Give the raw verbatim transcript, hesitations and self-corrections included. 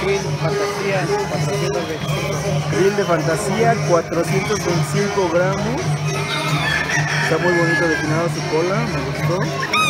Krill Fantasía cuatrocientos veinticinco. Krill de fantasía, cuatrocientos veinticinco gramos. Está muy bonito definado su cola, me gustó.